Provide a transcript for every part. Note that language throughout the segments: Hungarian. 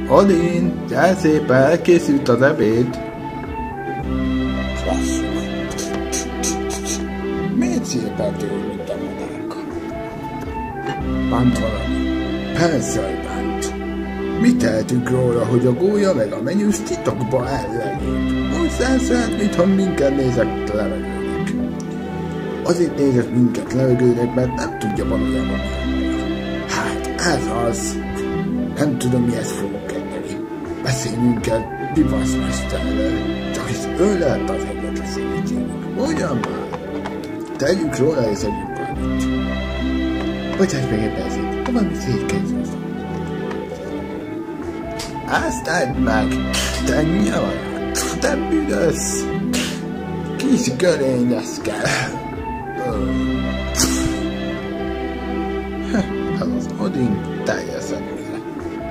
Odin, gyere szépen, elkészült az ebéd. Miért szépen tőle, mint a madárka? Bánt valami? Persze, hogy bánt. Mit tehetünk róla, hogy a gólya meg a menyős titokba ellelép? Úgy szenszent, mintha minket nézek levegőnek. Azért nézett minket levegőnek, mert nem tudja valójában mi. Hát, ez az. Nem tudom, mihez fogok kezdeni. Beszélnünk kell Pipaszmesterrel, csak hisz ő lehet az egyetlen segítségünk. Ugyan már? Tegyük róla és tegyünk valamit. Bocsáss meg egy percét, további szétkezőzöm. Azt tedd meg, te nyavajat, te büdös, kis görényeszke. Ez az Odin teljesen újra.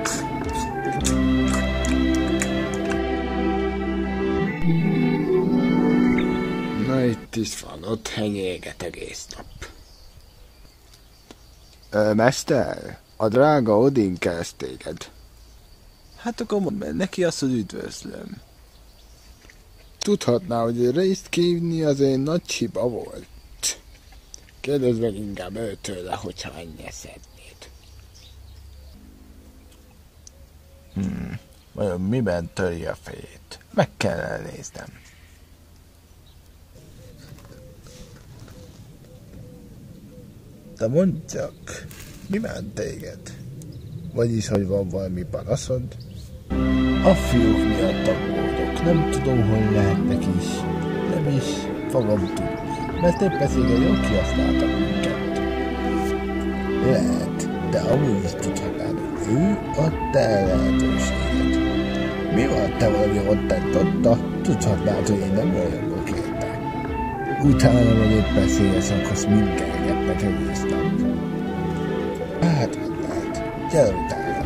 Na itt is van, ott henyéget egész nap. Mester, a drága Odin keres téged. Hát akkor mondd meg neki azt, hogy üdvözlöm. Tudhatná, hogy részt kívni az én nagy hiba volt. Kérdezd meg inkább őtőle, hogyha ennyire szeretnéd. Vajon miben töri a fejét? Meg kell elnéznem. De mondd csak, mi bánt téged? Vagyis, hogy van valami panaszod? A fiúk miatt aggódok. Nem tudom, hol lehetnek is. Nem is fogom tudni. Mert épp beszélgen jól kihasználtak minket. Lehet, de amúgy is tudhatnád, hogy ő adta el lehetőséget. Mi van, te valami ottent adta? Tudhatnád, hogy én nem olyanból kértek. Utána, hogy épp beszélsz, akarsz mindkergetnek egész nap. Hát, nem lehet. Gyere utána.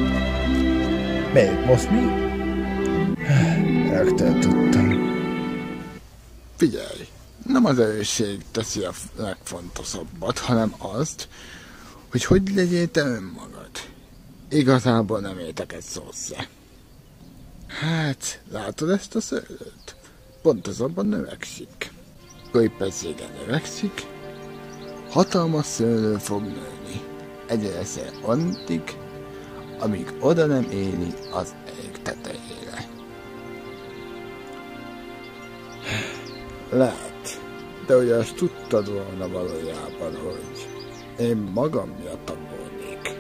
Miért most mi? Rögtön tudtam. Figyelj, nem az erősség teszi a legfontosabbat, hanem azt, hogy legyél te önmagad. Igazából nem értek egy szósze. Hát, látod ezt a szőlőt? Pontosabban növekszik. Képessége növekszik, hatalmas szőlő fog nőni. Egyenesen addig, amíg oda nem éri az ég tetejére. Lehet, de ugye azt tudtad volna valójában, hogy én magam miatt aggódnék.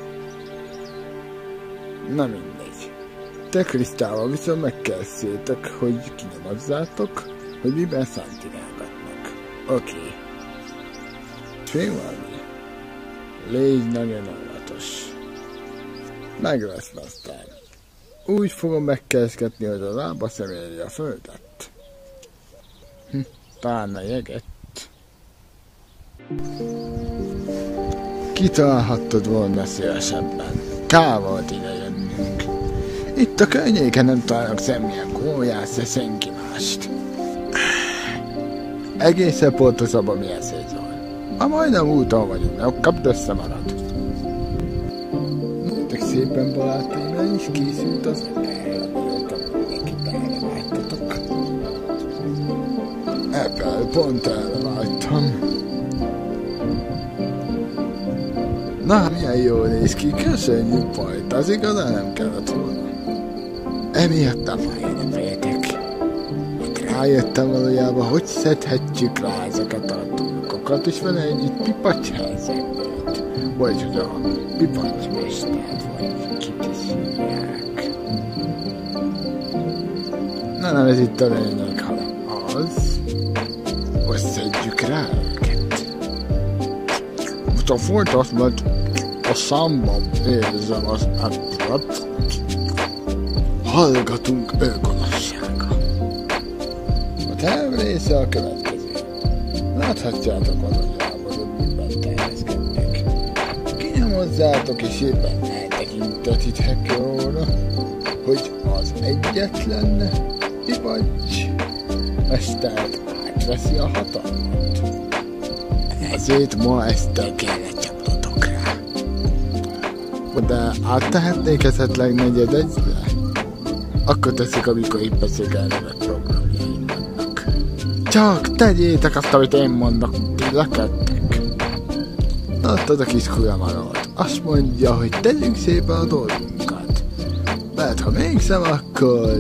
Na mindegy. Te Krisztával viszont megkezdjétek, hogy kinyomozzátok, hogy miben szántigálgatnak. Oké. Fél valami? Légy nagyon óvatos. Meg lesz aztán. Úgy fogom megkezdgetni, hogy a lába személi a földet. Talán a jeget. Kitalálhattad volna szélesebben. Kár volt ide jönnünk. Itt a környéken nem találok semmilyen gólyát, de senki mást. Egészen pontosabban milyen szézol. Ha majdnem úton vagyunk, kapd össze magad. Nézzétek szépen, barátaim, is készült az el, amióta neki belevágytatok. Ebben pont elvágytam. Na, milyen jól néz ki, köszönjük Pajt, az igazán nem kellett volna. Emiatt a fájjon a fejetek. Itt rájöttem valójában, hogy szedhetjük rá ezeket a dolgokat, és vele együtt Pipacs helyzetét. Vagy hogy a Pipacs mestert, vagy kit is hívják. Nem ez itt a lényeg, hanem az, hogy szedjük rá őket. Most a folytat, mert a számban érzem az átrat, hallgatunk őgonossága. A terv része a következő. Láthatjátok valójában, hogy miben tervezkednek. Kinyomozzátok és éppen eltekintetíthető róla, hogy az egyetlen Pipacs mestert átveszi a hatalmat. Ezért ma este kellett csapnotok rá. De áttehetnék esetleg negyed egyre? Akkor teszik, amikor itt beszélgelnek a programjaim vannak. Csak tegyétek azt, amit én mondok, ti lekedtek. Láttad a kis kuramaramat? Azt mondja, hogy tegyünk szépen a dolgunkat. Mert ha mégsem, akkor...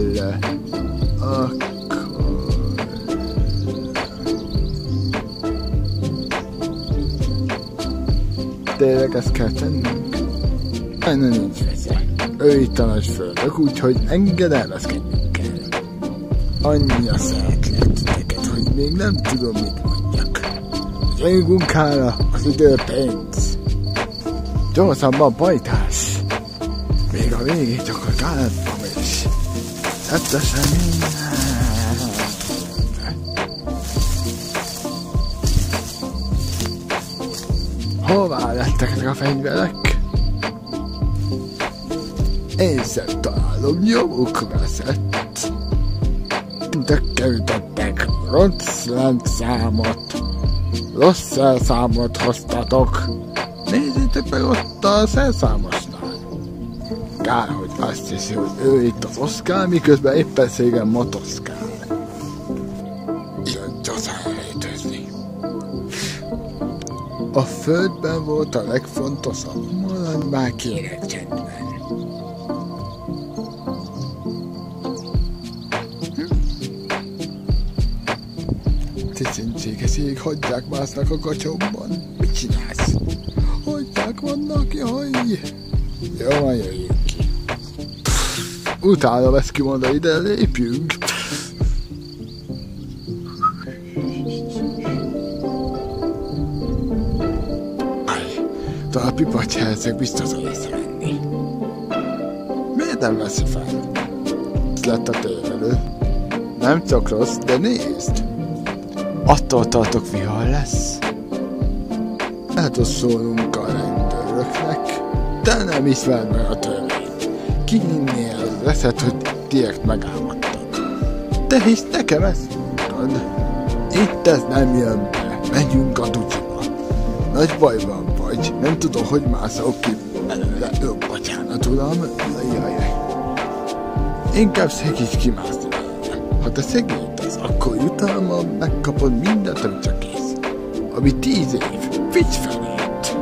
Tényleg ezt kell tennünk? Ennek nincs veszély. Ő itt a nagy földök, úgyhogy engedelmezkednünk kell. Annyira szeretlek titeket, hogy még nem tudom, mit mondjak. Az én munkára az idő pénz. Gyorsabban pajtás. Még a végét csak a kárpam is. Tettesen minden. Hová lettek ezek a fegyverek? Én sem találom, nyomuk veszett. Tökkel ütöttek, rossz rendszámot. Rossz elszámot hoztatok. Nézzétek meg ott a szerszámosnál. Kár, hogy azt hiszi, hogy ő itt az Oszkár, miközben éppen szégen motoszkál. Jön gyorsan elrejtőzni. A földben volt a legfontosabb. Maradj már kérek csendben. Cicintségeség, hagyják másznak a gacsomban. Mit csinálsz? Hagyják vannak, jaj. Jó, majd jöjjünk ki. Utálom ezt kimondani, de lépjünk. A pipacs herceg biztosan lesz venni. Miért nem veszi fel? Ez lett a tévedő. Nem csak rossz, de nézd! Attól tartok, vihar lesz. Lehet, hogy szólnunk a rendőröknek, de nem ismerd meg a törvényt. Kihinné az eszed, hogy direkt megálmodtad. De hisz nekem ezt mondtad. Itt ez nem jön be. Menjünk a dutyiba. Nagy bajban vagy. Nem tudom, hogy mászok ki belőle. Bocsánat, uram. Jaj. Inkább segíts kimászni belőle. Ha te segítesz, akkor jutalmam megkapod mindent, amit csak kész. Ami 10 év. Vigy felét.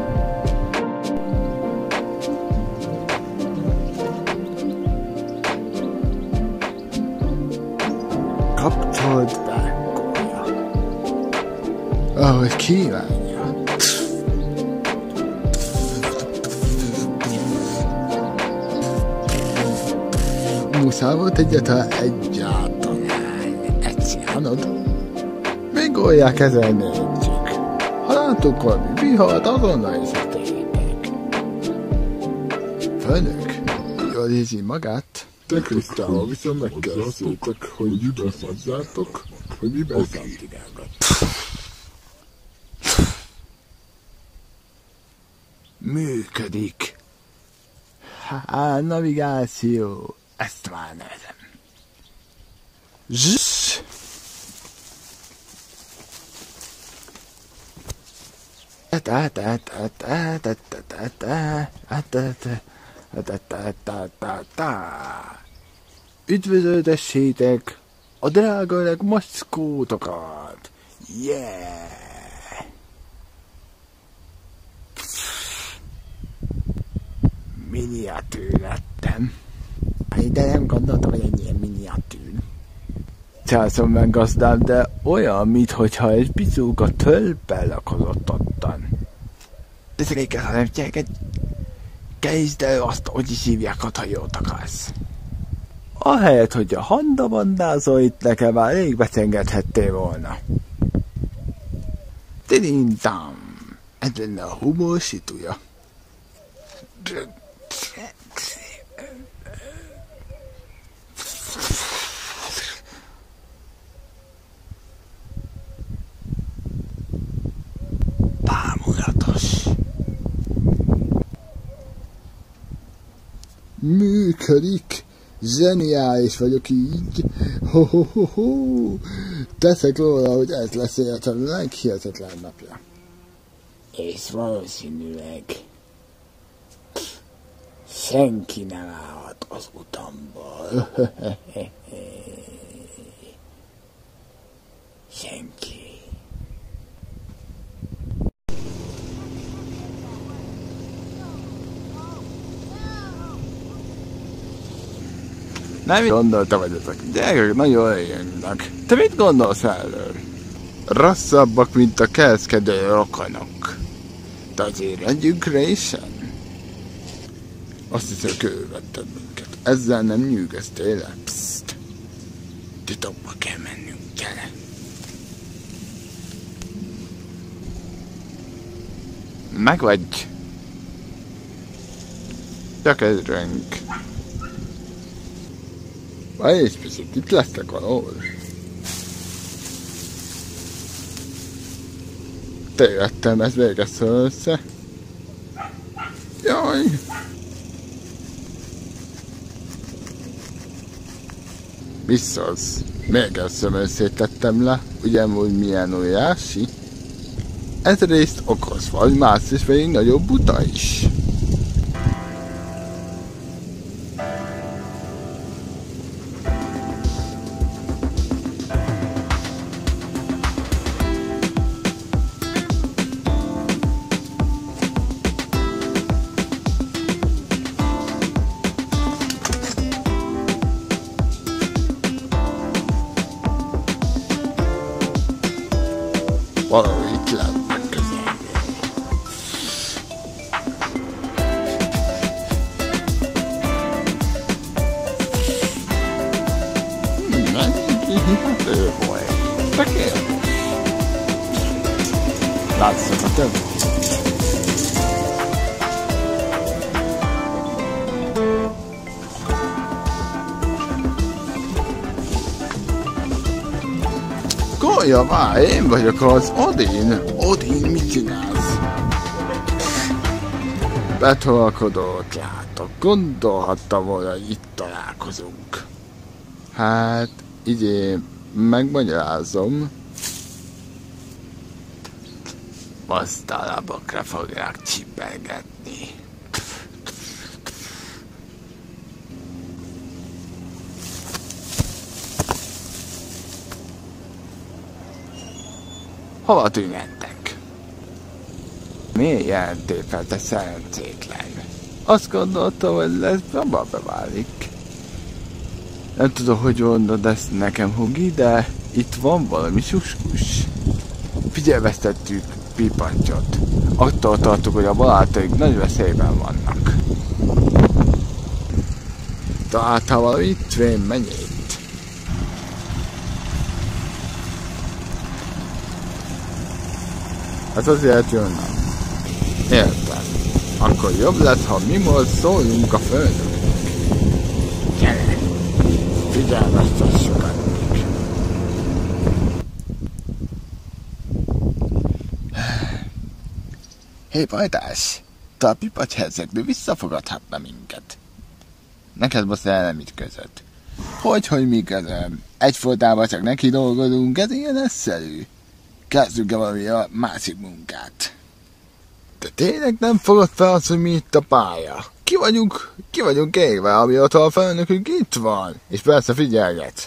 Kapcsold be, Gólya. Ahogy kívánja. Muszáj volt egyáltalán egy szánod. Még Gólyák ezen nézzük. Ha látok valami vihart, azonnal is tényleg. Főnök, jól érzi magát? Te Krisztával viszont megkérdeztétek, hogy miben szadzátok, hogy miben szantigálgat. Működik. Navigáció. Ezt már nevezem. Zsss. Üdvözöltessétek a drága öreg maszkótokat! Yeah! Miniatűr lettem. De nem gondoltam, hogy ennyien miniatűr. Császom meg gazdám, de olyan, minthogyha egy bizúga tölppel lakozott ottan. De székkel, ha nem gyereket, kezd el azt, hogy is hívják, ha jót akarsz. Ahelyett, hogy a handabandázol itt nekem már rég becengethettél volna. Tidintám, ez lenne a humor situja. Bámulatos. Működik. Zseniális vagyok így. Ho-ho-ho-ho. Teszek róla, hogy ez lesz életem leghihetetlen napja. És valószínűleg senki nem állhat az utamból. Senki. Nem gondolta, hogy ezek gyerekek nagyon jönnek. Te mit gondolsz erről? Rosszabbak, mint a kelszkedő rokonok. De azért együtt résen? Azt hiszem, körülvetted minket. Ezzel nem nyűgöztél le? Pszt! Titokba kell mennünk, gyere! Megvagy! Csak ez rönk. Várj egy picit, itt lesztek valahol. Tévedtem, ez végez össze. Jaj! Visszasz. Még először szétettem le, ugyanúgy milyen óriási. Egyrészt okos vagy, másrészt pedig nagyobb buta is. Valahol itt lennek közelben. Hihető volt. Tökéletes. Látszott a több. Golya, várj, én vagyok az Odin. Odin, mit csinálsz? Betolkodót látok. Gondolhattam volna, hogy itt találkozunk. Hát, így én megmagyarázom. Aztán labokra fogják csipelgetni. Hova tűnhettek? Miért jelentél fel, te szerencsétlen? Azt gondoltam, hogy lesz, abba beválik. Nem tudom, hogy mondod ezt nekem, Hugi, de itt van valami suskus. Figyelmeztettük Pipancsot. Attól tartok, hogy a barátaik nagy veszélyben vannak. Találtál valami tvén mennyét? Hát azért jönnek. Értem. Akkor jobb lesz, ha mi most szóljunk a földöknek. Gyere! Figyelmeztessük addig. Hé, Bajdás! Te a Pipacs hercegnő visszafogadhatna minket. Neked most el mit között? Hogy mi közöm? Egyfolytában csak neki dolgozunk, ez ilyen egyszerű. Kezdjünk-e valami a másik munkát. De tényleg nem fogod fel azt, hogy mi itt a pálya? Ki vagyunk égve, amióta a felnökünk itt van. És persze figyelget.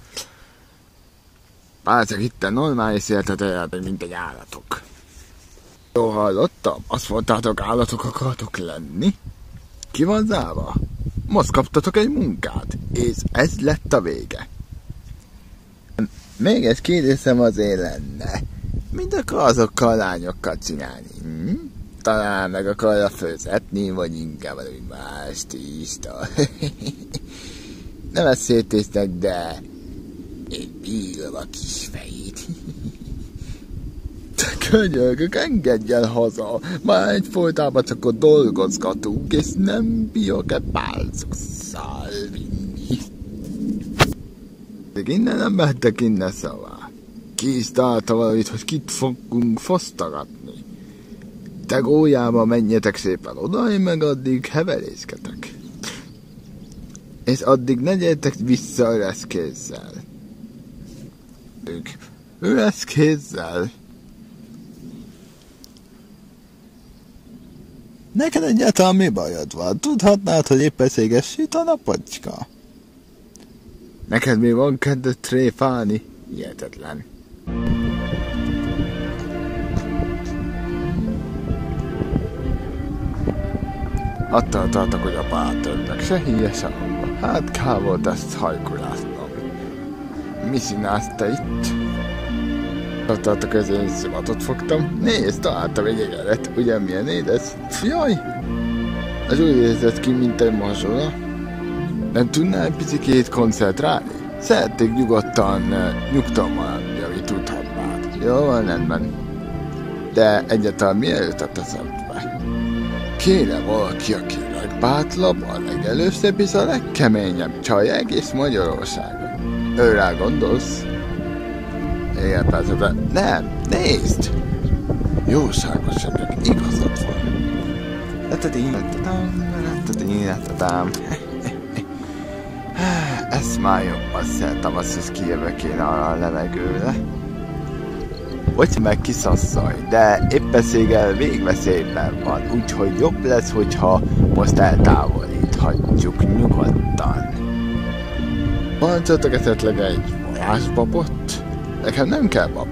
Persze itt normális életet éltek, mint egy állatok. Jó hallottam? Azt mondtátok, állatok akartok lenni? Ki van zárva? Most kaptatok egy munkát, és ez lett a vége. Még egy kérdésem azért lenne. Mit akar azokkal a lányokkal csinálni? Talán meg akarja főzetni, vagy inkább valami mást is. Nem ezt szétésznek, de én bírom a kis fejét. Te könyörgök, engedj el haza. Már egyfolytában csak ott dolgozgatunk, és nem bírok-e pálcosszal vinni. De innen nem mehettek innen szavá. Ki is találta valamit, hogy kit fogunk fosztogatni. Te gólyába menjetek szépen oda, én meg addig heverészketek. És addig ne gyertek vissza üres kézzel. Üres kézzel? Neked egyáltalán mi bajod van? Tudhatnád, hogy épp eszéges süt a napocska? Neked mi van kedved tréfálni? Hihetetlen. Attól tartok, hogy a pártörnek se híje, se hamba. Hát kár volt ezt hajkulásznom. Mi színálsz te itt? Attól tartok, hogy én szimatot fogtam. Nézd, találtam egy egeret. Ugye milyen édes? Jaj! Ez úgy nézett ki, mint egy mazsola. Nem tudnál egy picikét koncentrálni? Szeretnék nyugtalman, amit tudhatnád. Jó van, rendben. De egyáltalán miért jutott eszembe? Kéne valaki, aki a legbátlabb, a legelőszebb és a legkeményebb csaj egész Magyarországon. Őrá gondolsz? Igen, persze, de nem, nézd! Jóságos emberek, igazad van. Ezt már jobban szeretem, azt hisz kijövök én arra a levegőre. Hogy meg kiszasszaj, de éppenséggel végveszélyben van, úgyhogy jobb lesz, hogyha most eltávolíthatjuk nyugodtan. Parancsoltak esetleg egy varázspapot? Nekem nem kell pap.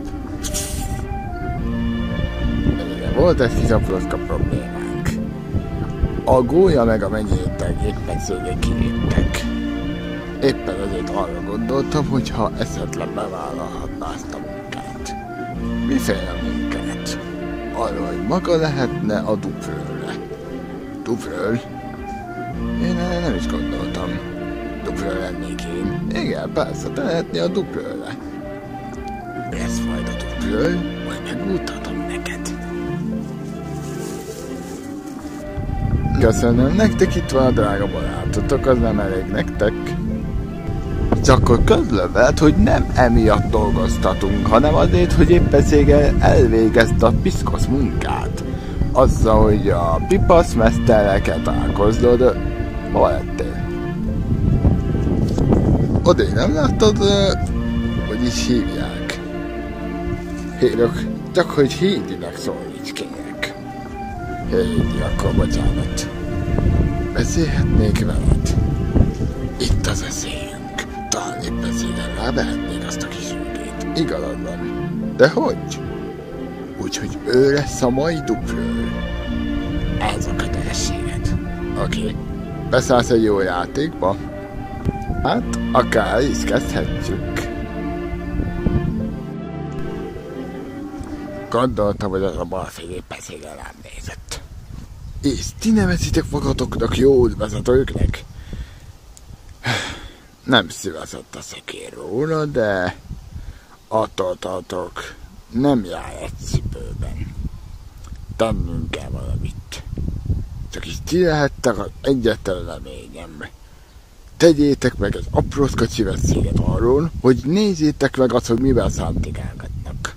De volt egy kis aprócska problémánk. A gólya meg a mennyétek éppenséggel kiléptek. Éppen ezért arra gondoltam, hogyha esetleg bevállalhatná ezt a munkát. Miféle munkát? Arra, hogy maga lehetne a Duprőrre. Duprőr? Én nem is gondoltam. Duprőr lennék én. Igen, persze, te lehetnél a Duprőrre. Ez majd a Duprőr, majd megmutatom neked. Köszönöm, nektek itt van a drága barátotok, az nem elég nektek. Csak akkor közlöm veled, hogy nem emiatt dolgoztatunk, hanem azért, hogy éppenséggel elvégezd a piszkosz munkát. Azzal, hogy a pipaszmesterrel kell találkoznod, hol lettél? Odény nem láttad, hogy is hívják? Hírok, csak hogy Hédinek szólítskének. Hédi, akkor bocsánat. Beszélhetnék veled? Itt az eszélyünk. Talán éppenséggel rávehetnék azt a kis ügyét. Igazad van. De hogy? Úgyhogy ő lesz a mai Duprőr. Ez a kötelességed. Oké. Beszállsz egy jó játékba? Hát, akár is kezdhetjük. Gondoltam, hogy az a balfény éppenséggel rám nézett. És ti nevezitek magatoknak jó vezetőknek? Nem szívesett a szekér róla, de attól tartok, nem jár egy cipőben. Tennünk kell valamit. Csak is ti lehettek az egyetlen reményem. Tegyétek meg az aprócska szívességet arról, hogy nézzétek meg azt, hogy mivel szántigálgatnak.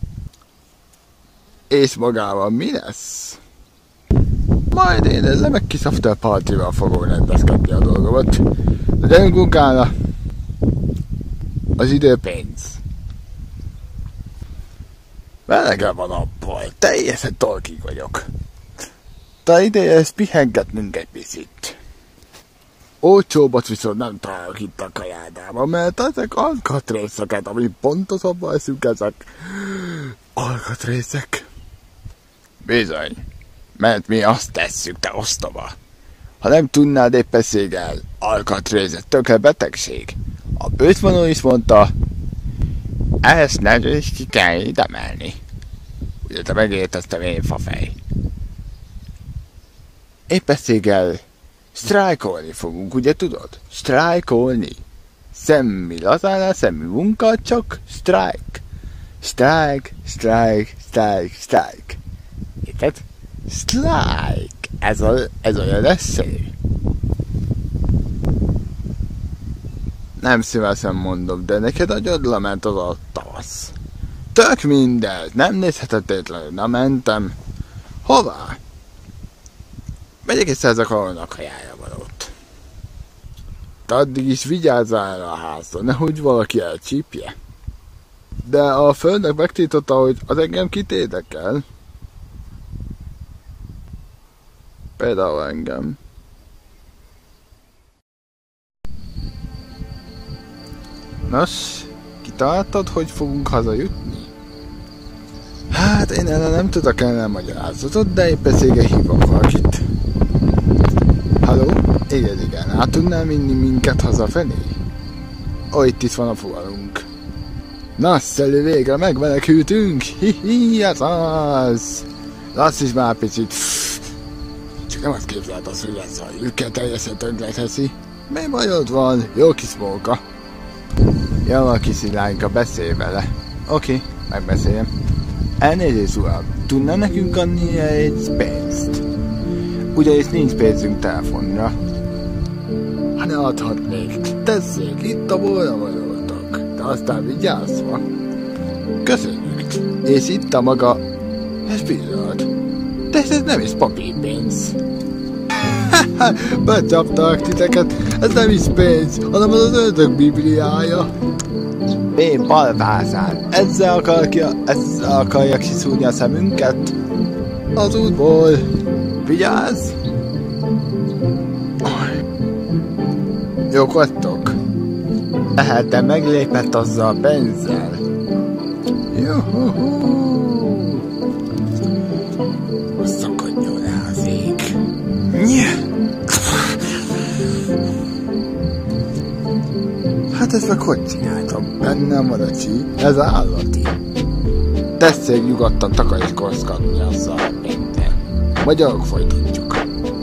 És magával mi lesz? Majd én ezzel meg kis after party-val fogom rendezkedni a dolgomat. De öngunkára az idő pénz. Elegem van abból, teljesen tolkig vagyok. De ideje ezt pihengetnünk egy picit. Olcsóbbat viszont nem találok itt a kajádában, mert ezek alkatrészeket, ami pontosabban eszünk ezek. Alkatrészek. Bizony, mert mi azt tesszük, te ostoba. Ha nem tudnád éppenséggel, alkatrészet tökre betegség. A bőtmanó is mondta, ezt nagyon is ki kell emelni. Ugye te megérteztem én, fafej. Éppenséggel sztrájkolni fogunk, ugye tudod? Sztrájkolni. Semmi lazánál, semmi munka, csak sztrájk. Sztrájk, sztrájk, sztrájk, sztrájk. Érted? Sztrájk. Ez olyan eszély. Nem szívesen mondom, de neked agyadra ment az a tavasz. Tök minden, nem nézhetetlenül, nem mentem. Hová? Megyek és szerzek annak hajára valót. Te addig is vigyázzál a házra, nehogy valaki elcsípje. De a földnek megtiltotta, hogy az engem kit érdekel. Például engem. Nos, kitaláltad, hogy fogunk hazajutni? Hát én erre nem tudok ellen magyarázatot, de épp ezért hívok valakit. Halló? Igen, át tudnál vinni minket hazafelé? Ó, itt van a fuvarunk. Nagyszerű, végre megmenekültünk! Hihi, ez az! Lass is már picit. Csak nem azt képzeld az, hogy ez a lyukkel teljesen tönkreteszi. Mi bajod van? Jó kis móka. Jó a kis lányka, beszélj vele. Oké, megbeszéljem. Elnézést uram, tudna nekünk adni egy pénzt? Ugyanis nincs pénzünk telefonra. Ha ne adhatnék, tessék, itt a volna magyarotok, de aztán vigyázva. Köszönjük, és itt a maga... Ez pillanat. De ez nem is papírpénz. Becsaptak titeket, ez nem is pénz, hanem az ördög bibliája. Én balvázán, ezzel akarja kiszúrni a szemünket? Az útból. Vigyázz! Jók vagytok? Tehát te meglépett azzal a pénzzel. Juhuhu! Szakadjon rá az ég. Hát ezt meg hogy csináltam? Bennem van a csík, ez állati. Tessék nyugodtan takarékoskodni azzal a pénzzel. Magyarok folytatjuk.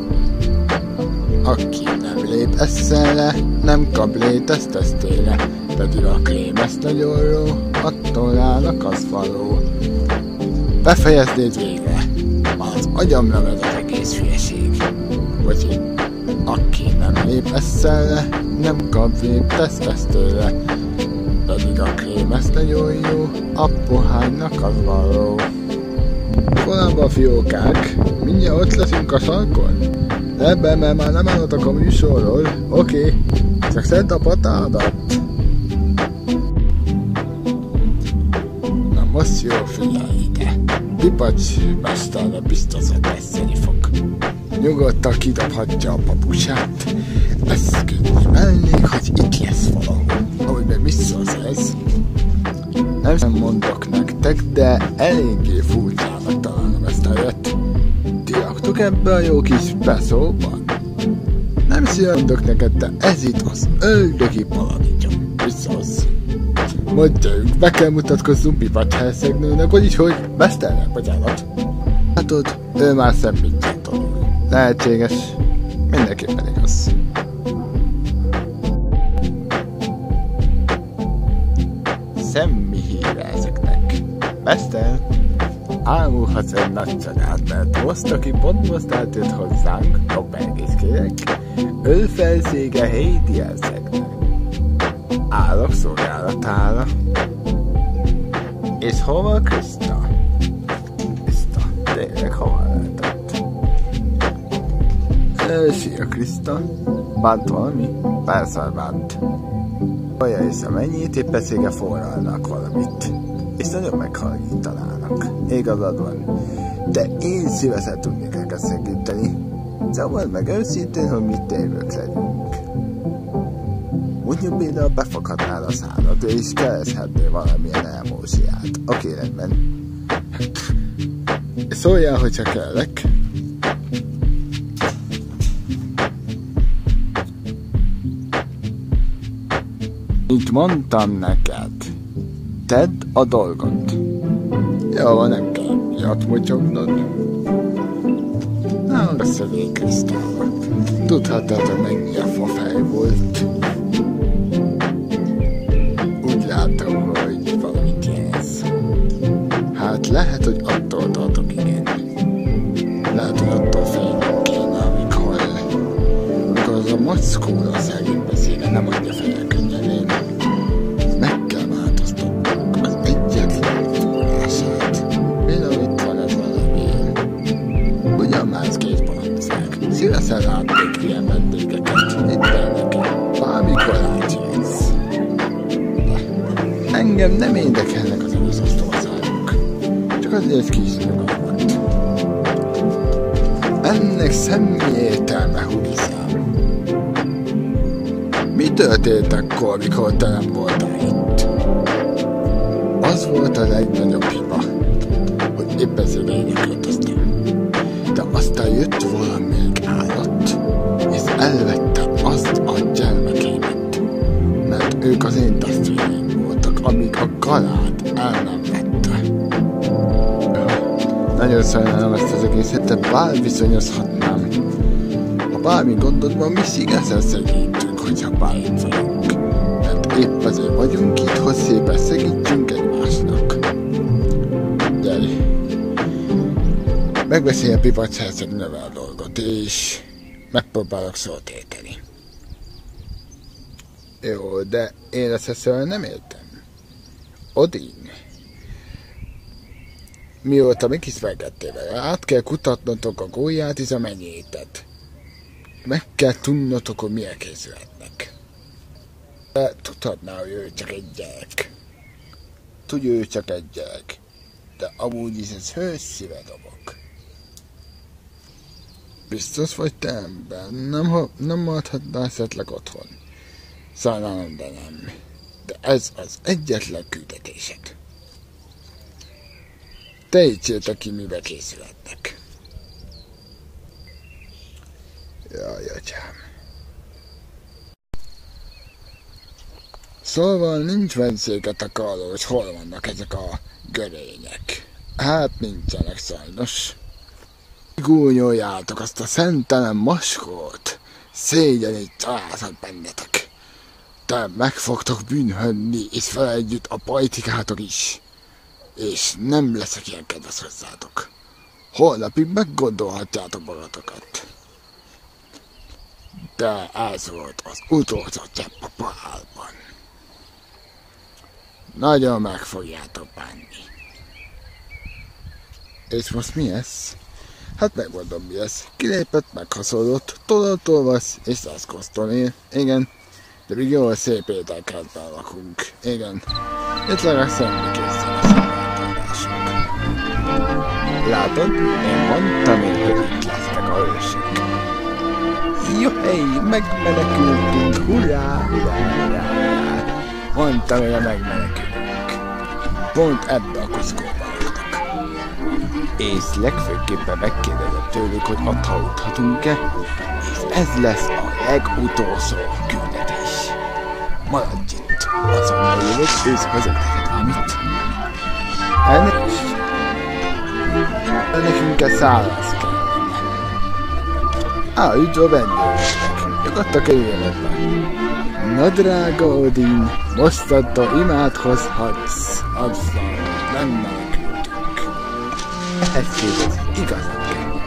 Aki nem lép eszelle, nem kap létesztesztére, pedig a krém ezt nagyon jó, attól állnak az való. Befejeznéd végre, az agyamra megy az egész hülyeség. Vagy aki nem lép eszelle, nem kap létesztesztére, pedig a krém ezt nagyon jó, a pohánynak az való. Korábban a fiókák, mindjárt ott leszünk a sarkon. Ebben, mert már nem állhatok a műsorról. Oké, csak szedd a patádat. Na most jó, figyelj ide. Pipacs mesterre biztos, hogy beszélni fog. Nyugodtan kidobhatja a papusát. Ezt könnyű mennék, hogy itt lesz valahol. Ahogy meg visszasz ez. Nem mondok nektek, de eléggé furcsának találom ezt a helyet. Ti raktok ebbe a jó kis beszóban? Nem szívandok neked, de ez itt az ördögi paradicsom. Visszahoz. Mondjuk, be kell mutatkozzunk Pipacs hercegnőnek, vagyis hogy Mesternek, bocsánat. Látod, ő már szemmintjét tanul. Lehetséges, mindenképpen igaz. Semmi híre ezeknek. Mester, ámulhatsz egy nagy csodát, mert most, aki pont most eltűnt hozzánk, Kopernikus kérek, ő felsége Heidi hercegnő. Állok szolgálatára. És hol van Krista? Krista, tényleg hol lehetett? Szia Krista. Bánt valami? Persze bánt. Olyan hiszem ennyit, épp eszége forralnak valamit. És nagyon meghallgattanának. Igazad van. De én szívesen tudnék neked segíteni. Szóval meg őszintén, hogy mit tévők legyünk. Mondjuk például befoghatnál a szállat, és kereshetnél valamilyen elmósiát. Oké, rendben. Szóljál, hogyha kellek. Mint mondtam neked, tedd a dolgot. Jó, nem kell miatt mocsognod. Na, beszéljék Krisztával. Tudhatod, hogy mennyi a fafej volt. Úgy látom, hogy valamit jelz. Hát lehet, hogy attól tartok, igen. Lehet, hogy attól félnem kéne, amikor az a mackóra szerint beszélne, nem adja fel könnyedén. Meg kell változtatnunk az egyetlen forrását. Például itt van ez valami. Ugyan más két parancsák. Szívesen látnék ilyen vendégeket. Itt el nekem. Bármikor átjössz. Engem nem érdekelnek az egész osztózárok. Csak azért kis nyugalmat. Ennek ennek semmi értelme, Hulisám. Mi történt akkor, mikor te nem voltál itt? Az volt a legnagyobb hiba, hogy éppen szegényre költöztem. De aztán jött valamelyik állat, és elvette azt a gyermekémet, mert ők az én testvéreim voltak, amíg a galád el nem vette. Nagyon sajnálom ezt az egészet, de bár viszonyozhatnám. Ha bármi gondod van, mi szívesen segítünk, hogyha bármit vagyunk. Mert épp azért vagyunk itt, hogy szépen segítsünk egymásnak. Gyere! Megbeszélj a Pipac hercegnővel a dolgot, és megpróbálok szót érteni. Jó, de én ezt egyszerűen nem értem. Odin, mióta mi kismerkedtél vele, át kell kutatnotok a gólyát és a menyétet. Meg kell tudnotok, hogy milyen készületnek. De tudhatná, hogy ő csak egy gyerek. Tudja, ő csak egy gyerek. De amúgy is ez hős szíve dobok. Biztos vagy te ember? Nem maradhatnál esetleg otthon? Sajnálom, de nem. De ez az egyetlen küldetésed. Te ítsélte ki, mibe készületnek. Jaj, atyám. Szóval nincs vendséget akaró, hogy hol vannak ezek a görények. Hát nincsenek sajnos. Gúnyoljátok azt a szentelen maskót. Szégyenét találhat bennetek. De meg fogtok bűnhődni, és vele együtt a politikátok is. És nem leszek ilyen kedves hozzátok. Holnapig meggondolhatjátok magatokat. De ez volt az utolsó csepp a pohárban. Nagyon meg fogjátok bánni. És most mi ez? Hát megmondom mi ez. Kilépett, meghaszolott, tolvasz és szászkoszton él. Igen. De még jól szép ételkertben lakunk. Igen. Itt legalább szembe készül a szolgáltatások. Látod? Én mondtam, hogy itt lesznek a hősök. Jó, hely, megmenekültünk, hurrá, hurrá, hurrá. Mondtam, hogy megmenekülünk. Pont ebbe a kuszkóba laknak. És legfőképpen megkérdezem tőlük, hogy adhatunk-e, és ez lesz a legutolsó küldetés. Maradj itt, azonnal jövök, és hozok neked valamit. Nekünk ez szállás kell. Üdv a vendégeknek. Nyugodtak jöjjenek be. Na drága Odin, mostantól imádkozhatsz, azzal nem menekültünk. Ez kérdez, igazad kell.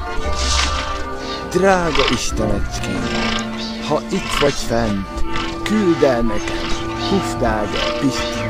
Drága Istenecském, ha itt vagy fent, küld el nekem Hufnádel Pisti